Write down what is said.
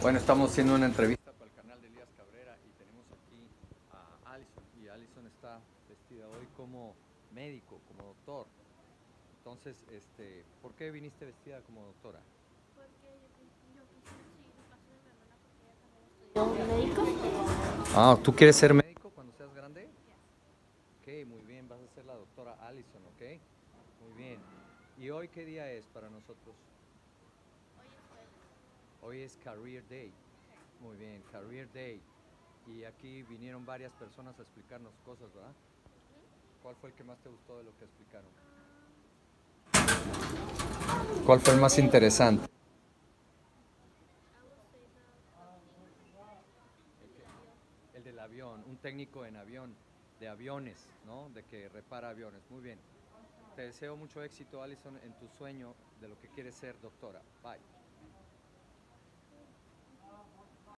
Bueno, estamos haciendo una entrevista para el canal de Elías Cabrera y tenemos aquí a Alison. Y Alison está vestida hoy como médico, como doctor. Entonces, ¿por qué viniste vestida como doctora? Porque yo quise seguir los pasos de mi hermana porque ella también estudió médico. Ah, ¿tú quieres ser médico cuando seas grande? Yes. Ok, muy bien, vas a ser la doctora Alison, ¿ok? Muy bien. ¿Y hoy qué día es para nosotros? Hoy es jueves. Hoy es Career Day. Muy bien, Career Day. Y aquí vinieron varias personas a explicarnos cosas, ¿verdad? ¿Cuál fue el que más te gustó de lo que explicaron? ¿Cuál fue el más interesante? I would say el del avión. El del avión, un técnico en avión, de aviones, ¿no? De que repara aviones. Muy bien. Te deseo mucho éxito, Alison, en tu sueño de lo que quieres ser doctora. Bye.